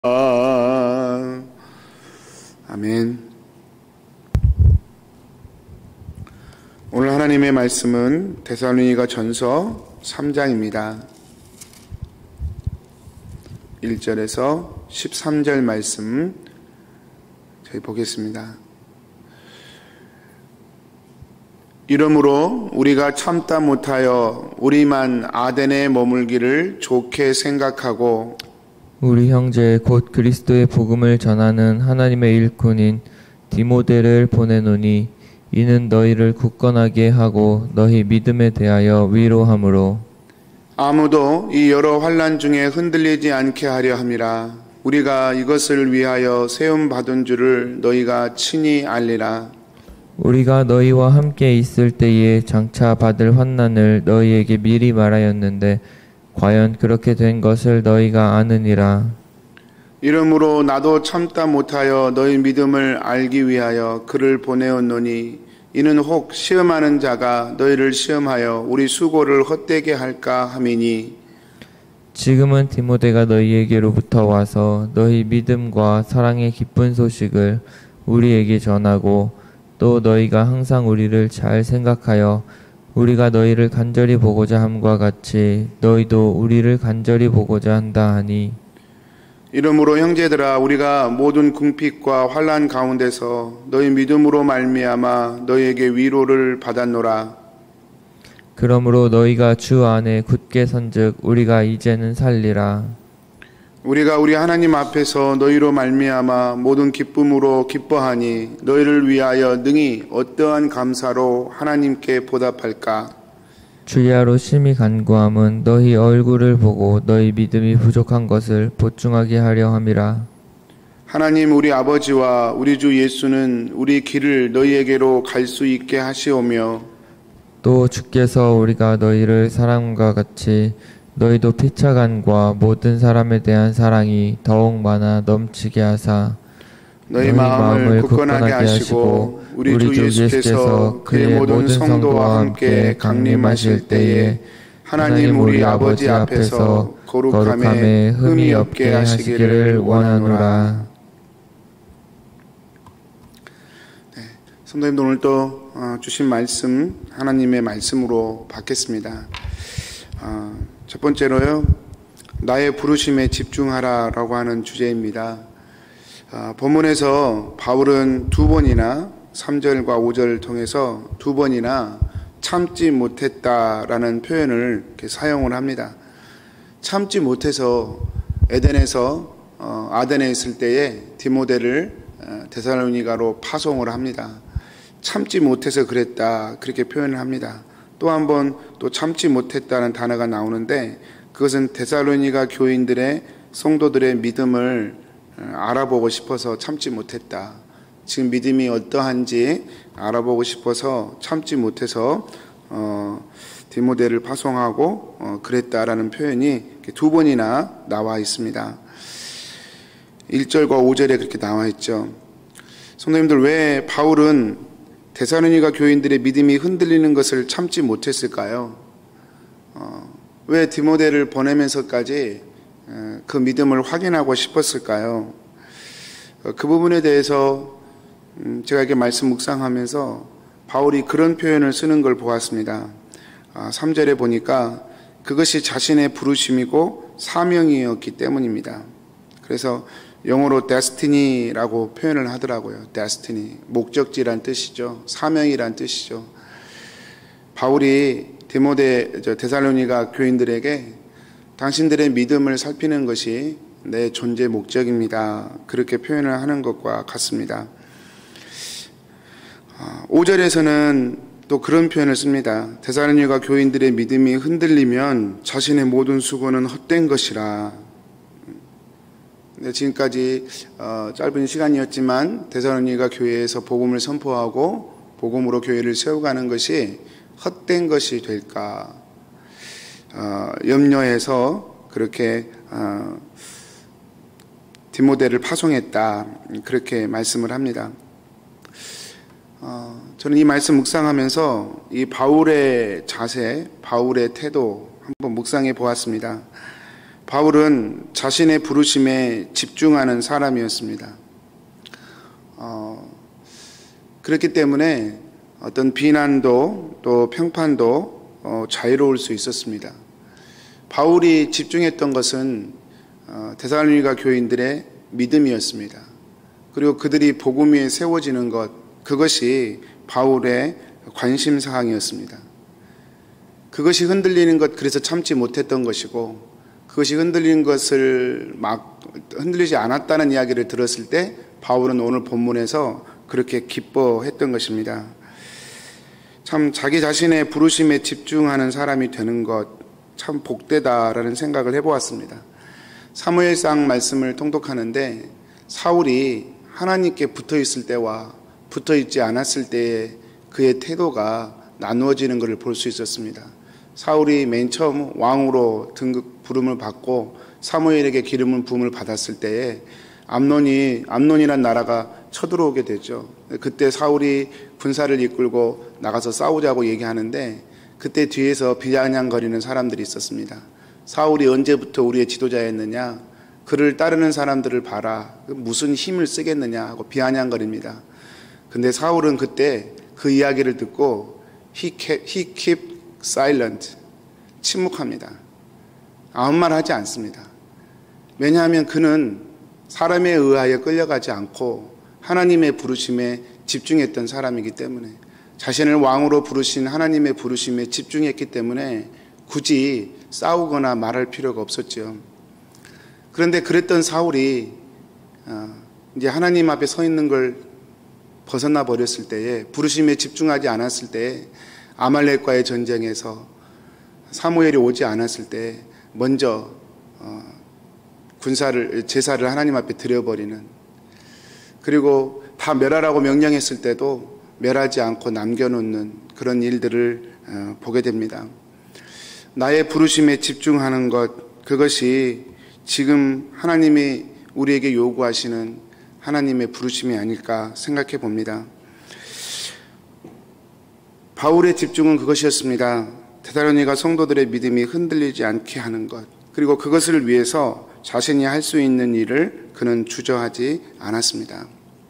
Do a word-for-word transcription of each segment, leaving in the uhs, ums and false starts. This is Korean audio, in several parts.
아, 아멘. 오늘 하나님의 말씀은 데살로니가 전서 삼 장입니다. 일 절에서 십삼 절 말씀 저희 보겠습니다. 이러므로 우리가 참다 못하여 우리만 아덴에 머물기를 좋게 생각하고 우리 형제 곧 그리스도의 복음을 전하는 하나님의 일꾼인 디모데를 보내노니 이는 너희를 굳건하게 하고 너희 믿음에 대하여 위로함으로 아무도 이 여러 환난 중에 흔들리지 않게 하려 함이라. 우리가 이것을 위하여 세움 받은 줄을 너희가 친히 알리라. 우리가 너희와 함께 있을 때에 장차 받을 환난을 너희에게 미리 말하였는데 과연 그렇게 된 것을 너희가 아느니라. 이러므로 나도 참다 못하여 너희 믿음을 알기 위하여 그를 보내었노니 이는 혹 시험하는 자가 너희를 시험하여 우리 수고를 헛되게 할까 함이니 지금은 디모데가 너희에게로부터 와서 너희 믿음과 사랑의 기쁜 소식을 우리에게 전하고 또 너희가 항상 우리를 잘 생각하여 우리가 너희를 간절히 보고자 함과 같이 너희도 우리를 간절히 보고자 한다 하니 이러므로 형제들아 우리가 모든 궁핍과 환난 가운데서 너희 믿음으로 말미암아 너희에게 위로를 받았노라. 그러므로 너희가 주 안에 굳게 선즉 우리가 이제는 살리라. 우리가 우리 하나님 앞에서 너희로 말미암아 모든 기쁨으로 기뻐하니 너희를 위하여 능히 어떠한 감사로 하나님께 보답할까. 주야로 심히 간구함은 너희 얼굴을 보고 너희 믿음이 부족한 것을 보충하게 하려 함이라. 하나님 우리 아버지와 우리 주 예수는 우리 길을 너희에게로 갈 수 있게 하시오며 또 주께서 우리가 너희를 사랑과 같이 너희도 피차간과 모든 사람에 대한 사랑이 더욱 많아 넘치게 하사 너희, 너희 마음을 굳건하게 하시고 우리 주 예수께서 그의 모든 성도와 함께 강림하실 때에 하나님 우리 아버지 앞에서 거룩함에 흠이 없게 하시기를 원하노라. 네, 성도님들 오늘 또 주신 말씀 하나님의 말씀으로 받겠습니다. 어, 첫 번째로요, 나의 부르심에 집중하라라고 하는 주제입니다. 어, 본문에서 바울은 두 번이나 삼 절과 오 절을 통해서 두 번이나 참지 못했다라는 표현을 이렇게 사용을 합니다. 참지 못해서 에덴에서 어, 아덴에 있을 때에 디모데를 어, 데살로니가로 파송을 합니다. 참지 못해서 그랬다 그렇게 표현을 합니다. 또 한 번 또 참지 못했다는 단어가 나오는데 그것은 데살로니가 교인들의 성도들의 믿음을 알아보고 싶어서 참지 못했다. 지금 믿음이 어떠한지 알아보고 싶어서 참지 못해서 어, 디모데를 파송하고 어, 그랬다라는 표현이 두 번이나 나와 있습니다. 일 절과 오 절에 그렇게 나와 있죠. 성도님들 왜 바울은 데살로니가 교인들의 믿음이 흔들리는 것을 참지 못했을까요? 어, 왜 디모데를 보내면서까지 그 믿음을 확인하고 싶었을까요? 어, 그 부분에 대해서 음, 제가 이렇게 말씀 묵상하면서 바울이 그런 표현을 쓰는 걸 보았습니다. 아, 삼 절에 보니까 그것이 자신의 부르심이고 사명이었기 때문입니다. 그래서 영어로 destiny라고 표현을 하더라고요. destiny, 목적지란 뜻이죠. 사명이란 뜻이죠. 바울이 디모데, 데살로니가 교인들에게 당신들의 믿음을 살피는 것이 내 존재 목적입니다. 그렇게 표현을 하는 것과 같습니다. 오 절에서는 또 그런 표현을 씁니다. 데살로니가 교인들의 믿음이 흔들리면 자신의 모든 수고는 헛된 것이라. 네, 지금까지 어, 짧은 시간이었지만 데살로니가 교회에서 복음을 선포하고 복음으로 교회를 세워가는 것이 헛된 것이 될까 어, 염려해서 그렇게 어, 디모데를 파송했다 그렇게 말씀을 합니다. 어, 저는 이 말씀 묵상하면서 이 바울의 자세, 바울의 태도 한번 묵상해 보았습니다. 바울은 자신의 부르심에 집중하는 사람이었습니다. 어, 그렇기 때문에 어떤 비난도 또 평판도 어, 자유로울 수 있었습니다. 바울이 집중했던 것은 어, 데살로니가 교인들의 믿음이었습니다. 그리고 그들이 복음 위에 세워지는 것, 그것이 바울의 관심사항이었습니다. 그것이 흔들리는 것, 그래서 참지 못했던 것이고, 그것이 흔들리는 것을 막 흔들리지 않았다는 이야기를 들었을 때 바울은 오늘 본문에서 그렇게 기뻐했던 것입니다. 참 자기 자신의 부르심에 집중하는 사람이 되는 것 참 복되다라는 생각을 해보았습니다. 사무엘상 말씀을 통독하는데 사울이 하나님께 붙어있을 때와 붙어있지 않았을 때의 그의 태도가 나누어지는 것을 볼 수 있었습니다. 사울이 맨 처음 왕으로 등극 부름을 받고 사무엘에게 기름을 부음을 받았을 때에 암논이 암논이란 나라가 쳐들어오게 되죠. 그때 사울이 군사를 이끌고 나가서 싸우자고 얘기하는데 그때 뒤에서 비아냥거리는 사람들이 있었습니다. 사울이 언제부터 우리의 지도자였느냐? 그를 따르는 사람들을 봐라. 무슨 힘을 쓰겠느냐 하고 비아냥거립니다. 근데 사울은 그때 그 이야기를 듣고 he kept, he kept silent. 침묵합니다. 아무 말 하지 않습니다. 왜냐하면 그는 사람에 의하여 끌려가지 않고 하나님의 부르심에 집중했던 사람이기 때문에, 자신을 왕으로 부르신 하나님의 부르심에 집중했기 때문에 굳이 싸우거나 말할 필요가 없었죠. 그런데 그랬던 사울이 이제 하나님 앞에 서 있는 걸 벗어나 버렸을 때에, 부르심에 집중하지 않았을 때에, 아말렉과의 전쟁에서 사무엘이 오지 않았을 때 먼저 군사를 제사를 하나님 앞에 드려버리는, 그리고 다 멸하라고 명령했을 때도 멸하지 않고 남겨놓는 그런 일들을 보게 됩니다. 나의 부르심에 집중하는 것, 그것이 지금 하나님이 우리에게 요구하시는 하나님의 부르심이 아닐까 생각해 봅니다. 바울의 집중은 그것이었습니다. 데살로니가 성도들의 믿음이 흔들리지 않게 하는 것, 그리고 그것을 위해서 자신이 할 수 있는 일을 그는 주저하지 않았습니다.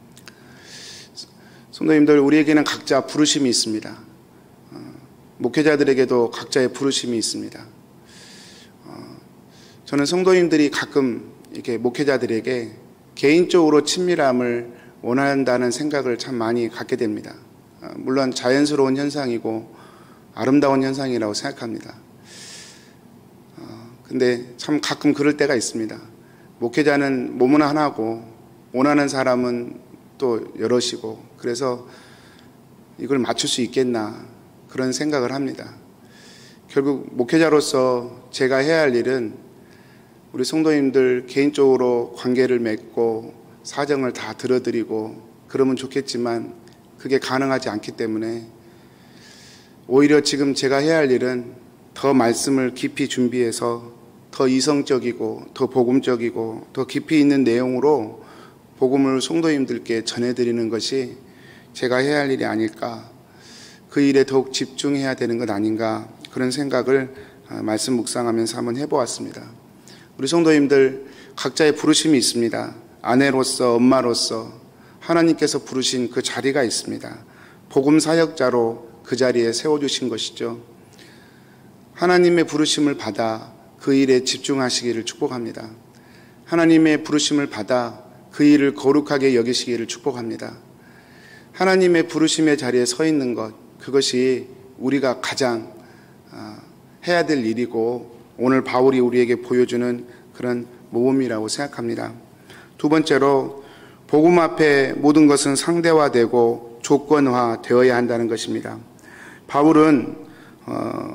성도님들, 우리에게는 각자 부르심이 있습니다. 어, 목회자들에게도 각자의 부르심이 있습니다. 어, 저는 성도님들이 가끔 이렇게 목회자들에게 개인적으로 친밀함을 원한다는 생각을 참 많이 갖게 됩니다. 어, 물론 자연스러운 현상이고 아름다운 현상이라고 생각합니다. 어, 근데 참 가끔 그럴 때가 있습니다. 목회자는 몸은 하나고 원하는 사람은 또 여럿이고, 그래서 이걸 맞출 수 있겠나 그런 생각을 합니다. 결국 목회자로서 제가 해야 할 일은 우리 성도님들 개인적으로 관계를 맺고 사정을 다 들어드리고 그러면 좋겠지만 그게 가능하지 않기 때문에 오히려 지금 제가 해야 할 일은 더 말씀을 깊이 준비해서 더 이성적이고 더 복음적이고 더 깊이 있는 내용으로 복음을 성도님들께 전해드리는 것이 제가 해야 할 일이 아닐까, 그 일에 더욱 집중해야 되는 것 아닌가, 그런 생각을 말씀 묵상하면서 한번 해보았습니다. 우리 성도님들 각자의 부르심이 있습니다. 아내로서, 엄마로서 하나님께서 부르신 그 자리가 있습니다. 복음 사역자로 그 자리에 세워주신 것이죠. 하나님의 부르심을 받아 그 일에 집중하시기를 축복합니다. 하나님의 부르심을 받아 그 일을 거룩하게 여기시기를 축복합니다. 하나님의 부르심의 자리에 서 있는 것, 그것이 우리가 가장 해야 될 일이고 오늘 바울이 우리에게 보여주는 그런 모범이라고 생각합니다. 두 번째로, 복음 앞에 모든 것은 상대화되고 조건화되어야 한다는 것입니다. 바울은 어,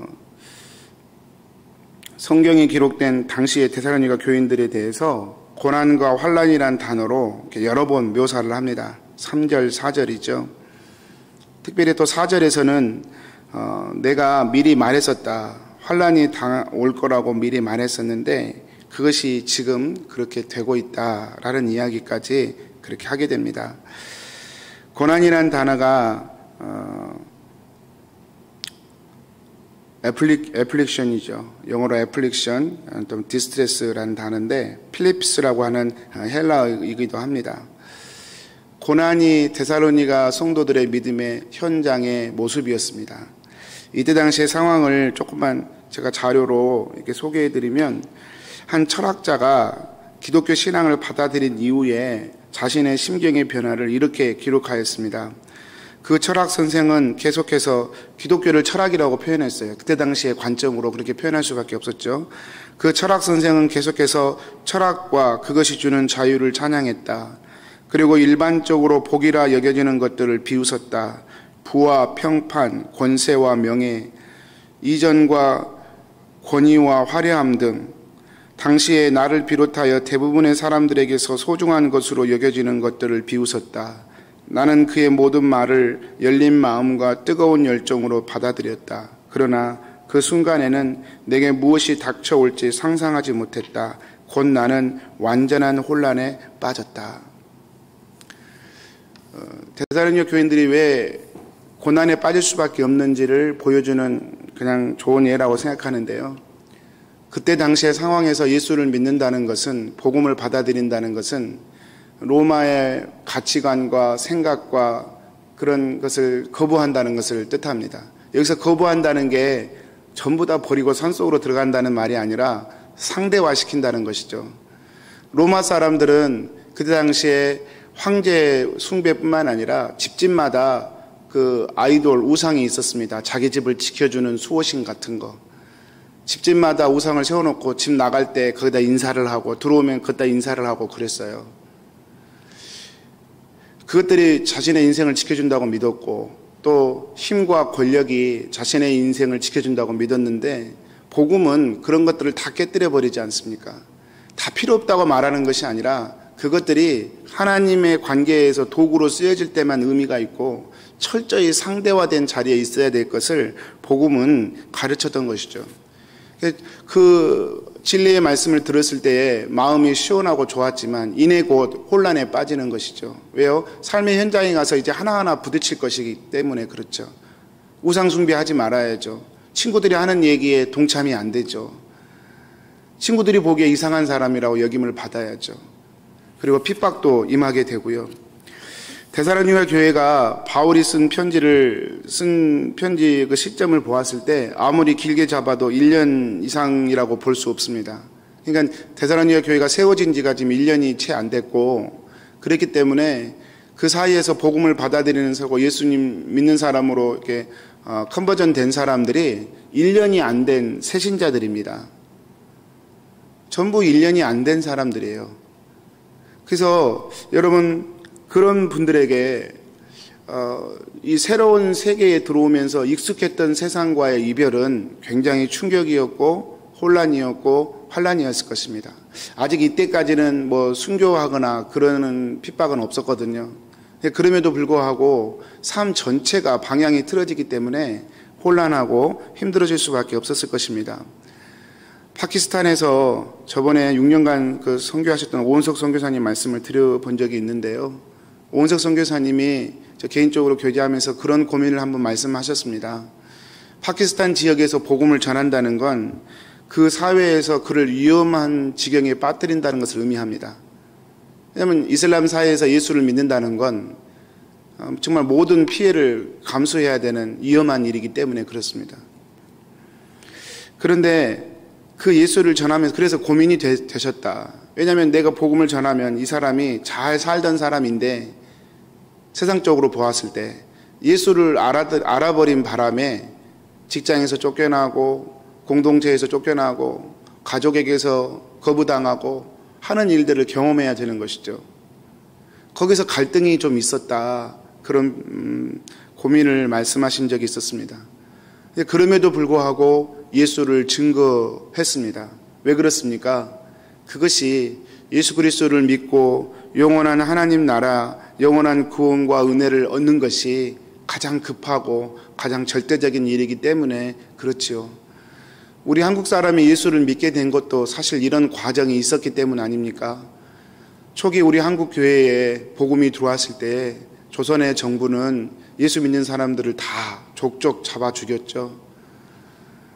성경에 기록된 당시의 데살로니가 교인들에 대해서 고난과 환난이란 단어로 여러 번 묘사를 합니다. 삼 절, 사 절이죠. 특별히 또 사 절에서는 어, 내가 미리 말했었다. 환난이 올 거라고 미리 말했었는데 그것이 지금 그렇게 되고 있다라는 이야기까지 그렇게 하게 됩니다. 고난이란 단어가 어, 애플릭, 애플릭션이죠. 영어로 애플릭션, 또 디스트레스라는 단어인데 필립스라고 하는 헬라어이기도 합니다. 고난이 데살로니가 성도들의 믿음의 현장의 모습이었습니다. 이때 당시의 상황을 조금만 제가 자료로 이렇게 소개해드리면, 한 철학자가 기독교 신앙을 받아들인 이후에 자신의 심경의 변화를 이렇게 기록하였습니다. 그 철학 선생은 계속해서 기독교를 철학이라고 표현했어요. 그때 당시의 관점으로 그렇게 표현할 수밖에 없었죠. 그 철학 선생은 계속해서 철학과 그것이 주는 자유를 찬양했다. 그리고 일반적으로 복이라 여겨지는 것들을 비웃었다. 부와 평판, 권세와 명예, 이전과 권위와 화려함 등 당시에 나를 비롯하여 대부분의 사람들에게서 소중한 것으로 여겨지는 것들을 비웃었다. 나는 그의 모든 말을 열린 마음과 뜨거운 열정으로 받아들였다. 그러나 그 순간에는 내게 무엇이 닥쳐올지 상상하지 못했다. 곧 나는 완전한 혼란에 빠졌다. 어, 데살로니가 교인들이 왜 고난에 빠질 수밖에 없는지를 보여주는 그냥 좋은 예라고 생각하는데요. 그때 당시의 상황에서 예수를 믿는다는 것은, 복음을 받아들인다는 것은 로마의 가치관과 생각과 그런 것을 거부한다는 것을 뜻합니다. 여기서 거부한다는 게 전부 다 버리고 산속으로 들어간다는 말이 아니라 상대화시킨다는 것이죠. 로마 사람들은 그때 당시에 황제 숭배뿐만 아니라 집집마다 그 아이돌 우상이 있었습니다. 자기 집을 지켜주는 수호신 같은 거. 집집마다 우상을 세워놓고 집 나갈 때 거기다 인사를 하고 들어오면 거기다 인사를 하고 그랬어요. 그것들이 자신의 인생을 지켜준다고 믿었고, 또 힘과 권력이 자신의 인생을 지켜준다고 믿었는데, 복음은 그런 것들을 다 깨뜨려 버리지 않습니까? 다 필요 없다고 말하는 것이 아니라 그것들이 하나님의 관계에서 도구로 쓰여질 때만 의미가 있고 철저히 상대화된 자리에 있어야 될 것을 복음은 가르쳤던 것이죠. 그 진리의 말씀을 들었을 때에 마음이 시원하고 좋았지만 이내 곧 혼란에 빠지는 것이죠. 왜요? 삶의 현장에 가서 이제 하나하나 부딪힐 것이기 때문에 그렇죠. 우상 숭배하지 말아야죠. 친구들이 하는 얘기에 동참이 안 되죠. 친구들이 보기에 이상한 사람이라고 여김을 받아야죠. 그리고 핍박도 임하게 되고요. 데살로니가 교회가 바울이 쓴 편지를 쓴 편지 그 시점을 보았을 때 아무리 길게 잡아도 일 년 이상이라고 볼 수 없습니다. 그러니까 데살로니가 교회가 세워진 지가 지금 일 년이 채 안 됐고, 그렇기 때문에 그 사이에서 복음을 받아들이는 사고 예수님 믿는 사람으로 이렇게 어, 컨버전 된 사람들이 일 년이 안 된 새신자들입니다. 전부 일 년이 안 된 사람들이에요. 그래서 여러분, 그런 분들에게 어, 이 새로운 세계에 들어오면서 익숙했던 세상과의 이별은 굉장히 충격이었고 혼란이었고 환란이었을 것입니다. 아직 이때까지는 뭐 순교하거나 그러는 핍박은 없었거든요. 그럼에도 불구하고 삶 전체가 방향이 틀어지기 때문에 혼란하고 힘들어질 수밖에 없었을 것입니다. 파키스탄에서 저번에 육 년간 그 선교하셨던 오은석 선교사님 말씀을 드려본 적이 있는데요. 오은석 선교사님이 저 개인적으로 교제하면서 그런 고민을 한번 말씀하셨습니다. 파키스탄 지역에서 복음을 전한다는 건 그 사회에서 그를 위험한 지경에 빠뜨린다는 것을 의미합니다. 왜냐하면 이슬람 사회에서 예수를 믿는다는 건 정말 모든 피해를 감수해야 되는 위험한 일이기 때문에 그렇습니다. 그런데 그 예수를 전하면서 그래서 고민이 되, 되셨다. 왜냐하면 내가 복음을 전하면 이 사람이 잘 살던 사람인데 세상적으로 보았을 때 예수를 알아, 알아버린 바람에 직장에서 쫓겨나고 공동체에서 쫓겨나고 가족에게서 거부당하고 하는 일들을 경험해야 되는 것이죠. 거기서 갈등이 좀 있었다. 그런 음, 고민을 말씀하신 적이 있었습니다. 그럼에도 불구하고 예수를 증거했습니다. 왜 그렇습니까? 그것이 예수 그리스도를 믿고 영원한 하나님 나라, 영원한 구원과 은혜를 얻는 것이 가장 급하고 가장 절대적인 일이기 때문에 그렇지요. 우리 한국 사람이 예수를 믿게 된 것도 사실 이런 과정이 있었기 때문 아닙니까? 초기 우리 한국 교회에 복음이 들어왔을 때 조선의 정부는 예수 믿는 사람들을 다 족족 잡아 죽였죠.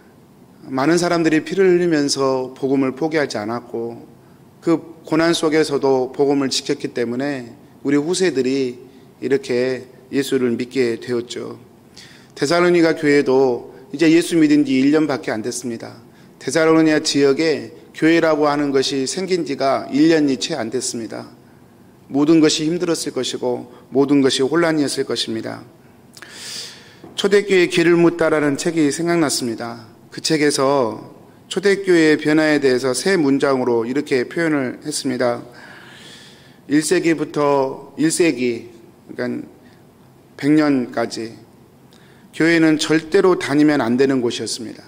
많은 사람들이 피를 흘리면서 복음을 포기하지 않았고 그 고난 속에서도 복음을 지켰기 때문에 우리 후세들이 이렇게 예수를 믿게 되었죠. 데살로니가 교회도 이제 예수 믿은 지 일 년밖에 안 됐습니다. 데살로니가 지역에 교회라고 하는 것이 생긴 지가 일 년이 채 안 됐습니다. 모든 것이 힘들었을 것이고 모든 것이 혼란이었을 것입니다. 초대교회의 길을 묻다라는 책이 생각났습니다. 그 책에서 초대교회의 변화에 대해서 세 문장으로 이렇게 표현을 했습니다. 일 세기부터 일 세기, 그러니까 백 년까지 교회는 절대로 다니면 안 되는 곳이었습니다.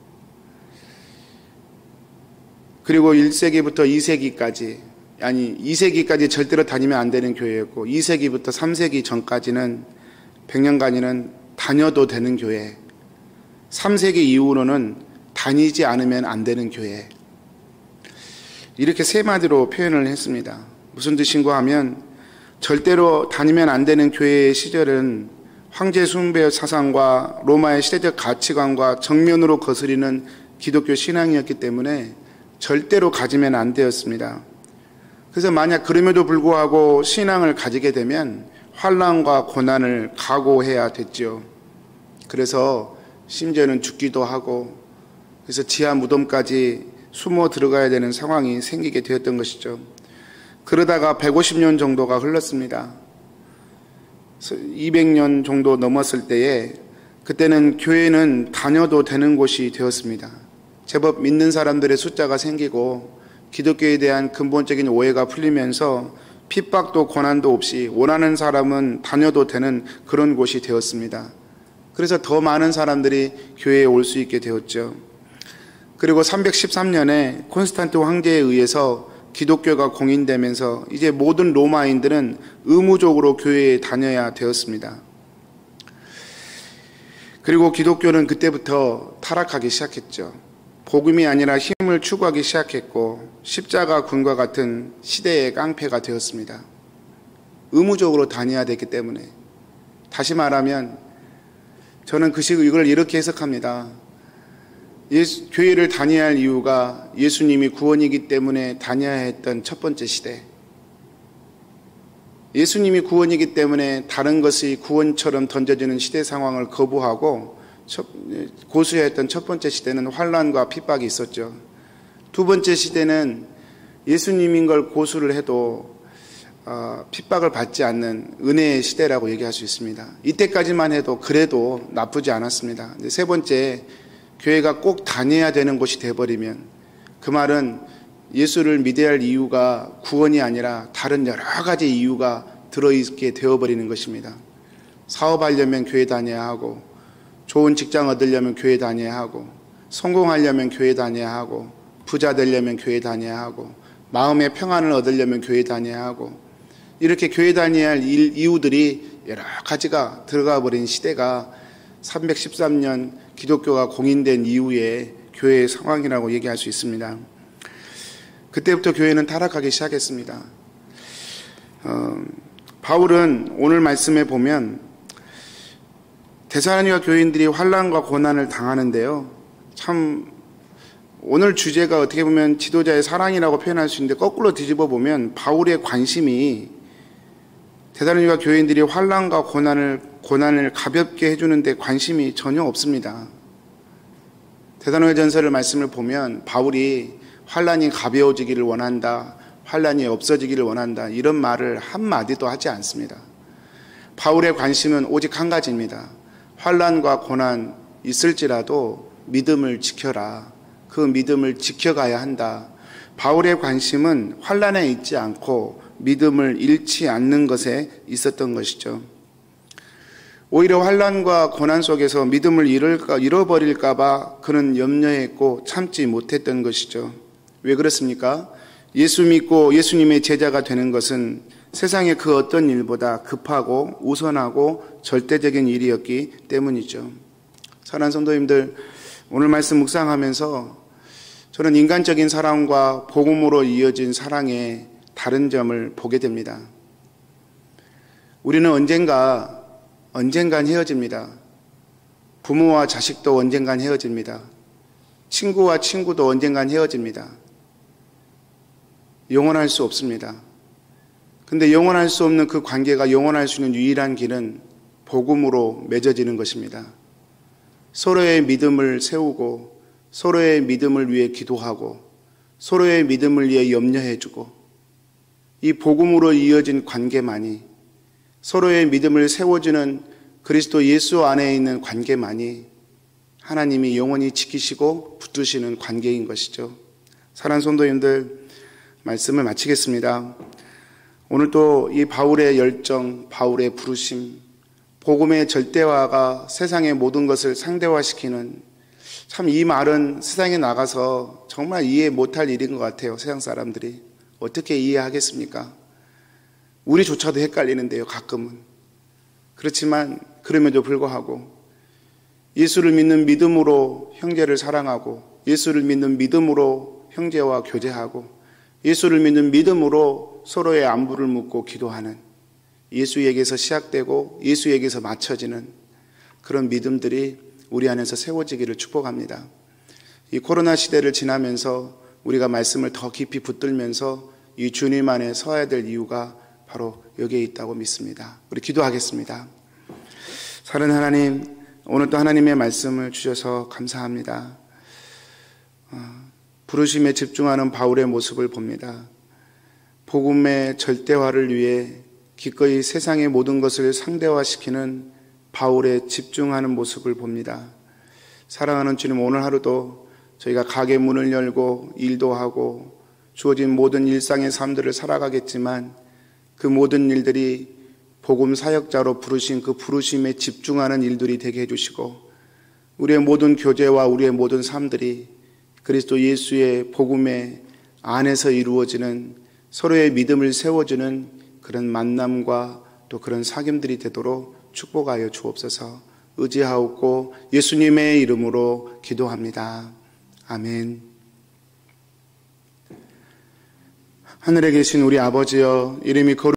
그리고 일 세기부터 이 세기까지, 아니 이 세기까지 절대로 다니면 안 되는 교회였고 이 세기부터 삼 세기 전까지는 백 년간이는 다녀도 되는 교회, 삼 세기 이후로는 다니지 않으면 안 되는 교회, 이렇게 세 마디로 표현을 했습니다. 무슨 뜻인가 하면 절대로 다니면 안 되는 교회의 시절은 황제 숭배 사상과 로마의 시대적 가치관과 정면으로 거스리는 기독교 신앙이었기 때문에 절대로 가지면 안 되었습니다. 그래서 만약 그럼에도 불구하고 신앙을 가지게 되면 환난과 고난을 각오해야 됐죠. 그래서 심지어는 죽기도 하고 그래서 지하 무덤까지 숨어 들어가야 되는 상황이 생기게 되었던 것이죠. 그러다가 백오십 년 정도가 흘렀습니다. 이백 년 정도 넘었을 때에 그때는 교회는 다녀도 되는 곳이 되었습니다. 제법 믿는 사람들의 숫자가 생기고 기독교에 대한 근본적인 오해가 풀리면서 핍박도 고난도 없이 원하는 사람은 다녀도 되는 그런 곳이 되었습니다. 그래서 더 많은 사람들이 교회에 올 수 있게 되었죠. 그리고 삼백십삼 년에 콘스탄트 황제에 의해서 기독교가 공인되면서 이제 모든 로마인들은 의무적으로 교회에 다녀야 되었습니다. 그리고 기독교는 그때부터 타락하기 시작했죠. 복음이 아니라 힘을 추구하기 시작했고 십자가 군과 같은 시대의 깡패가 되었습니다. 의무적으로 다녀야 됐기 때문에. 다시 말하면 저는 그 시, 이걸 이렇게 해석합니다. 예수, 교회를 다녀야 할 이유가 예수님이 구원이기 때문에 다녀야 했던 첫 번째 시대. 예수님이 구원이기 때문에 다른 것이 구원처럼 던져지는 시대 상황을 거부하고 첫, 고수했던 첫 번째 시대는 환난과 핍박이 있었죠. 두 번째 시대는 예수님인 걸 고수를 해도 어, 핍박을 받지 않는 은혜의 시대라고 얘기할 수 있습니다. 이때까지만 해도 그래도 나쁘지 않았습니다. 세 번째, 교회가 꼭 다녀야 되는 곳이 되어버리면 그 말은 예수를 믿어야 할 이유가 구원이 아니라 다른 여러 가지 이유가 들어있게 되어버리는 것입니다. 사업하려면 교회 다녀야 하고, 좋은 직장 얻으려면 교회 다녀야 하고, 성공하려면 교회 다녀야 하고, 부자 되려면 교회 다녀야 하고, 마음의 평안을 얻으려면 교회 다녀야 하고, 이렇게 교회 다녀야 할 이유들이 여러 가지가 들어가 버린 시대가 삼백십삼 년 기독교가 공인된 이후에 교회의 상황이라고 얘기할 수 있습니다. 그때부터 교회는 타락하기 시작했습니다. 어, 바울은 오늘 말씀에 보면 데살로니가 교인들이 환난과 고난을 당하는데요. 참 오늘 주제가 어떻게 보면 지도자의 사랑이라고 표현할 수 있는데 거꾸로 뒤집어 보면 바울의 관심이 데살로니가 교인들이 환난과 고난을 고난을 가볍게 해주는 데 관심이 전혀 없습니다. 데살로니가전서를 말씀을 보면 바울이 환난이 가벼워지기를 원한다, 환난이 없어지기를 원한다 이런 말을 한마디도 하지 않습니다. 바울의 관심은 오직 한 가지입니다. 환난과 고난 있을지라도 믿음을 지켜라. 그 믿음을 지켜가야 한다. 바울의 관심은 환난에 있지 않고 믿음을 잃지 않는 것에 있었던 것이죠. 오히려 환난과 고난 속에서 믿음을 잃을까, 잃어버릴까 봐 그는 염려했고 참지 못했던 것이죠. 왜 그렇습니까? 예수 믿고 예수님의 제자가 되는 것은 세상의 그 어떤 일보다 급하고 우선하고 절대적인 일이었기 때문이죠. 사랑하는 성도님들, 오늘 말씀 묵상하면서 저는 인간적인 사랑과 복음으로 이어진 사랑의 다른 점을 보게 됩니다. 우리는 언젠가 언젠간 헤어집니다. 부모와 자식도 언젠간 헤어집니다. 친구와 친구도 언젠간 헤어집니다. 영원할 수 없습니다. 근데 영원할 수 없는 그 관계가 영원할 수 있는 유일한 길은 복음으로 맺어지는 것입니다. 서로의 믿음을 세우고 서로의 믿음을 위해 기도하고 서로의 믿음을 위해 염려해주고 이 복음으로 이어진 관계만이, 서로의 믿음을 세워주는 그리스도 예수 안에 있는 관계만이 하나님이 영원히 지키시고 붙드시는 관계인 것이죠. 사랑하는 성도님들, 말씀을 마치겠습니다. 오늘 또 이 바울의 열정, 바울의 부르심, 복음의 절대화가 세상의 모든 것을 상대화시키는, 참 이 말은 세상에 나가서 정말 이해 못할 일인 것 같아요. 세상 사람들이 어떻게 이해하겠습니까? 우리조차도 헷갈리는데요, 가끔은. 그렇지만 그럼에도 불구하고 예수를 믿는 믿음으로 형제를 사랑하고, 예수를 믿는 믿음으로 형제와 교제하고, 예수를 믿는 믿음으로 서로의 안부를 묻고 기도하는, 예수에게서 시작되고 예수에게서 맞춰지는 그런 믿음들이 우리 안에서 세워지기를 축복합니다. 이 코로나 시대를 지나면서 우리가 말씀을 더 깊이 붙들면서 이 주님 안에 서야 될 이유가 바로 여기에 있다고 믿습니다. 우리 기도하겠습니다. 사랑하는 하나님, 오늘 또 하나님의 말씀을 주셔서 감사합니다. 부르심에 집중하는 바울의 모습을 봅니다. 복음의 절대화를 위해 기꺼이 세상의 모든 것을 상대화시키는 바울의 집중하는 모습을 봅니다. 사랑하는 주님, 오늘 하루도 저희가 가게 문을 열고 일도 하고 주어진 모든 일상의 삶들을 살아가겠지만 그 모든 일들이 복음 사역자로 부르신 그 부르심에 집중하는 일들이 되게 해주시고, 우리의 모든 교제와 우리의 모든 삶들이 그리스도 예수의 복음의 안에서 이루어지는 서로의 믿음을 세워주는 그런 만남과 또 그런 사귐들이 되도록 축복하여 주옵소서. 의지하옵고 예수님의 이름으로 기도합니다. 아멘. 하늘에 계신 우리 아버지여, 이름이 거룩